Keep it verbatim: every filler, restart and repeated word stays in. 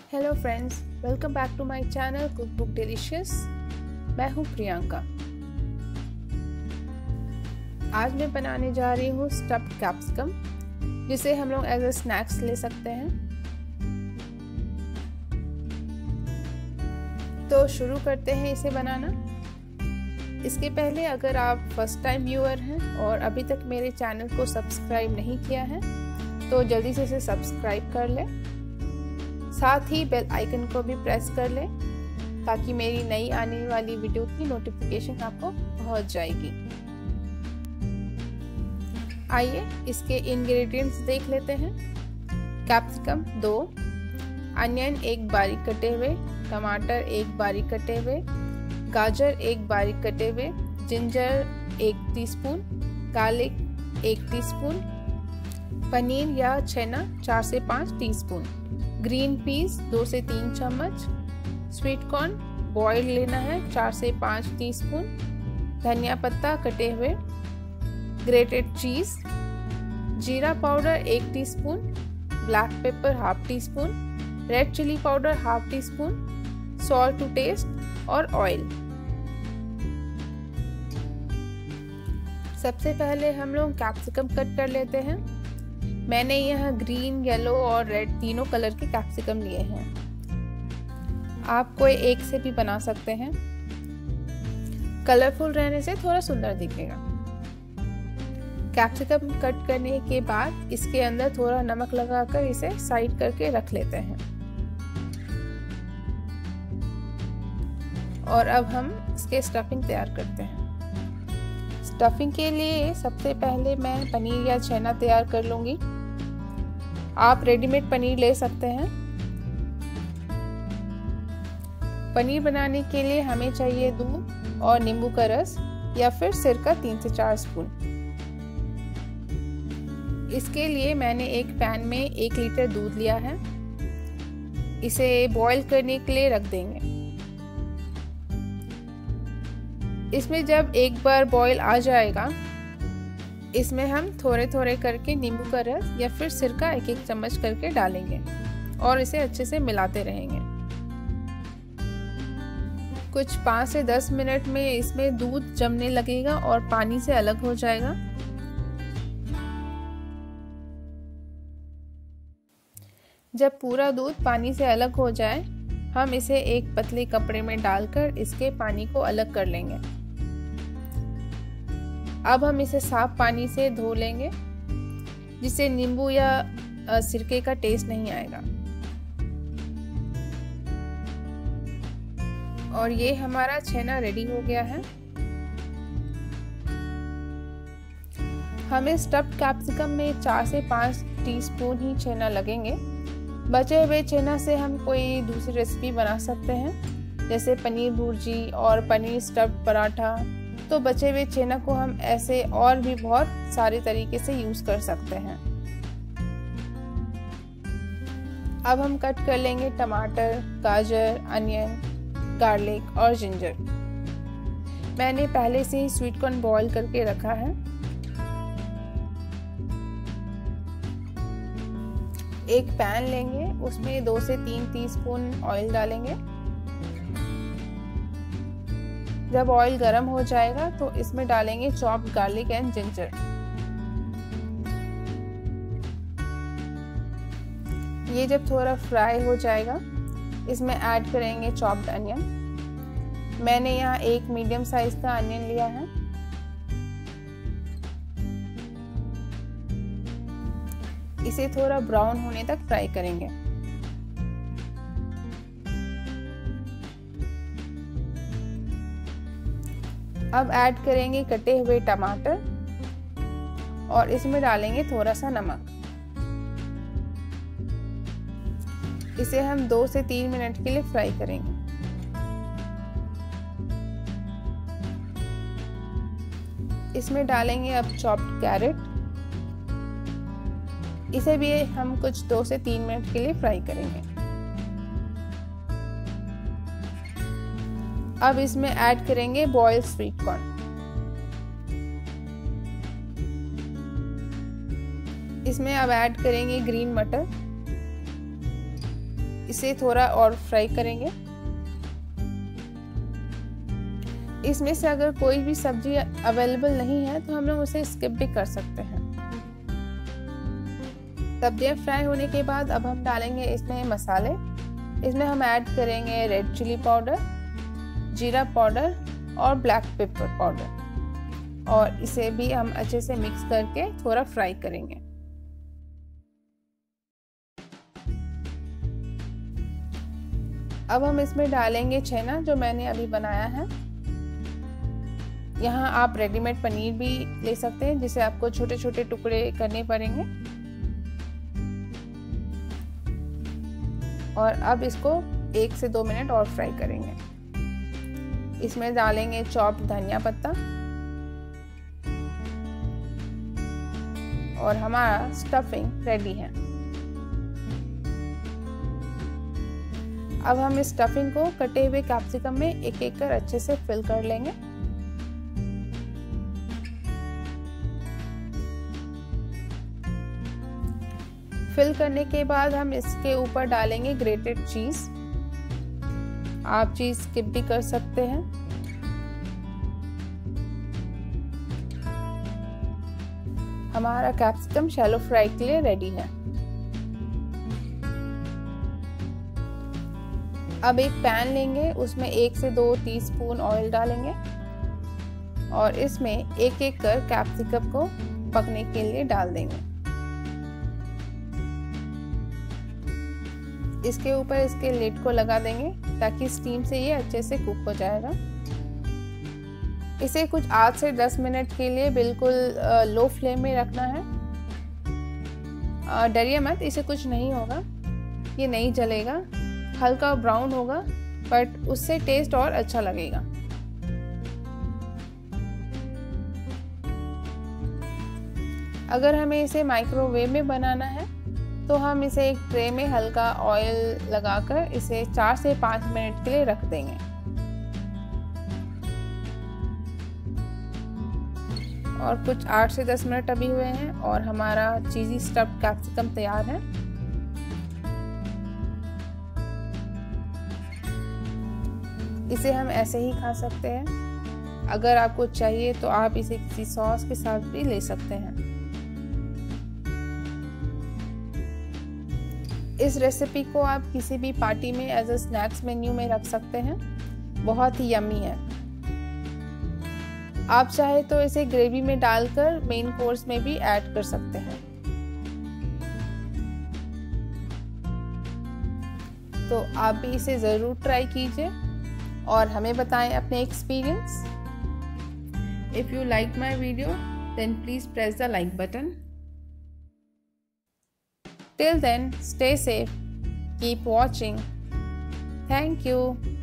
Hello friends, welcome back to my channel cook book delicious. मैं हूँ प्रियंका। आज मैं बनाने जा रही हूँ स्टफ्ड कैप्सिकम, जिसे हम लोग एज ए स्नैक्स ले सकते हैं। तो शुरू करते हैं इसे बनाना। इसके पहले अगर आप फर्स्ट टाइम व्यूअर हैं और अभी तक मेरे चैनल को सब्सक्राइब नहीं किया है तो जल्दी से इसे सब्सक्राइब कर लें। साथ ही बेल आइकन को भी प्रेस कर लें ताकि मेरी नई आने वाली वीडियो की नोटिफिकेशन आपको पहुंच जाएगी। आइए इसके इंग्रेडिएंट्स देख लेते हैं। कैप्सिकम दो, अनियन एक बारीक कटे हुए, टमाटर एक बारीक कटे हुए, गाजर एक बारीक कटे हुए, जिंजर एक टीस्पून, गार्लिक एक टीस्पून, पनीर या छेना चार से पाँच टीस्पून, ग्रीन पीस दो से तीन चम्मच, स्वीट कॉर्न बॉइल्ड लेना है चार से पाँच टीस्पून, धनिया पत्ता कटे हुए, ग्रेटेड चीज़, जीरा पाउडर एक teaspoon, black pepper half teaspoon, red chilli powder half teaspoon, salt to taste और ऑयल। सबसे पहले हम लोग कैप्सिकम कट कर लेते हैं। मैंने यहाँ ग्रीन, येलो और रेड तीनों कलर के कैप्सिकम लिए हैं। आप कोई एक से भी बना सकते हैं। कलरफुल रहने से थोड़ा सुंदर दिखेगा। कैप्सिकम कट करने के बाद इसके अंदर थोड़ा नमक लगाकर इसे साइड करके रख लेते हैं। और अब हम इसके स्टफिंग तैयार करते हैं। स्टफिंग के लिए सबसे पहले मैं पनीर या छेना तैयार कर लूँगी। आप रेडीमेड पनीर ले सकते हैं। पनीर बनाने के लिए हमें चाहिए दूध और नींबू का रस या फिर सिरका तीन से चार स्पून। इसके लिए मैंने एक पैन में एक लीटर दूध लिया है। इसे बॉईल करने के लिए रख देंगे। इसमें जब एक बार बॉईल आ जाएगा, इसमें हम थोड़े थोड़े करके नींबू का रस या फिर सिरका एक एक चम्मच करके डालेंगे और इसे अच्छे से मिलाते रहेंगे। कुछ पाँच से दस मिनट में इसमें दूध जमने लगेगा और पानी से अलग हो जाएगा। जब पूरा दूध पानी से अलग हो जाए, हम इसे एक पतले कपड़े में डालकर इसके पानी को अलग कर लेंगे। अब हम इसे साफ पानी से धो लेंगे, जिससे नींबू या सिरके का टेस्ट नहीं आएगा। और ये हमारा छेना रेडी हो गया है। हमें स्टफ्ड कैप्सिकम में चार से पाँच टीस्पून ही छेना लगेंगे। बचे हुए छेना से हम कोई दूसरी रेसिपी बना सकते हैं, जैसे पनीर भुर्जी और पनीर स्टफ्ड पराठा। तो बचे हुए छेना को हम ऐसे और भी बहुत सारे तरीके से यूज कर सकते हैं। अब हम कट कर लेंगे टमाटर, गाजर, अनियन, गार्लिक और जिंजर। मैंने पहले से ही स्वीट कॉर्न बॉईल करके रखा है। एक पैन लेंगे, उसमें दो से तीन टीस्पून ऑयल डालेंगे। जब ऑयल गर्म हो जाएगा तो इसमें डालेंगे चॉप्ड गार्लिक एंड जिंजर। ये जब थोड़ा फ्राई हो जाएगा, इसमें ऐड करेंगे चॉप्ड अनियन। मैंने यहाँ एक मीडियम साइज का अनियन लिया है। इसे थोड़ा ब्राउन होने तक फ्राई करेंगे। अब ऐड करेंगे कटे हुए टमाटर और इसमें डालेंगे थोड़ा सा नमक। इसे हम दो से तीन मिनट के लिए फ्राई करेंगे। इसमें डालेंगे अब चॉप्ड कैरेट। इसे भी हम कुछ दो से तीन मिनट के लिए फ्राई करेंगे। अब इसमें ऐड करेंगे बॉइल्ड स्वीट कॉर्न। इसमें अब ऐड करेंगे ग्रीन मटर। इसे थोड़ा और फ्राई करेंगे। इसमें से अगर कोई भी सब्जी अवेलेबल नहीं है तो हम लोग उसे स्किप भी कर सकते हैं। सब्जियां फ्राई होने के बाद अब हम डालेंगे इसमें मसाले। इसमें हम ऐड करेंगे रेड चिली पाउडर, जीरा पाउडर और ब्लैक पेपर पाउडर, और इसे भी हम अच्छे से मिक्स करके थोड़ा फ्राई करेंगे। अब हम इसमें डालेंगे छेना जो मैंने अभी बनाया है। यहाँ आप रेडीमेड पनीर भी ले सकते हैं जिसे आपको छोटे छोटे टुकड़े करने पड़ेंगे। और अब इसको एक से दो मिनट और फ्राई करेंगे। इसमें डालेंगे चॉप्ड धनिया पत्ता और हमारा स्टफिंग रेडी है। अब हम इस स्टफिंग को कटे हुए कैप्सिकम में एक एक कर अच्छे से फिल कर लेंगे। फिल करने के बाद हम इसके ऊपर डालेंगे ग्रेटेड चीज। आप चीज स्किप भी कर सकते हैं। हमारा कैप्सिकम शैलो फ्राई के लिए रेडी है। अब एक पैन लेंगे, उसमें एक से दो टीस्पून ऑयल डालेंगे और इसमें एक एक कर कैप्सिकम को पकने के लिए डाल देंगे। इसके ऊपर इसके लिड को लगा देंगे ताकि स्टीम से ये अच्छे से कुक हो जाएगा। इसे कुछ आठ से दस मिनट के लिए बिल्कुल लो फ्लेम में रखना है। डरिए मत, इसे कुछ नहीं होगा, ये नहीं जलेगा, हल्का ब्राउन होगा, बट उससे टेस्ट और अच्छा लगेगा। अगर हमें इसे माइक्रोवेव में बनाना है तो हम इसे एक ट्रे में हल्का ऑयल लगाकर इसे चार से पाँच मिनट के लिए रख देंगे। और कुछ आठ से दस मिनट अभी हुए हैं और हमारा चीज़ी स्टफ्ड कैप्सिकम तैयार है। इसे हम ऐसे ही खा सकते हैं। अगर आपको चाहिए तो आप इसे किसी सॉस के साथ भी ले सकते हैं। इस रेसिपी को आप किसी भी पार्टी में एज अ स्नैक्स मेन्यू में रख सकते हैं। बहुत ही यम्मी है। आप चाहे तो इसे ग्रेवी में डालकर मेन कोर्स में भी ऐड कर सकते हैं। तो आप भी इसे ज़रूर ट्राई कीजिए और हमें बताएं अपने experience. If you like my video then please press the like button. Till then, stay safe, keep watching. Thank you.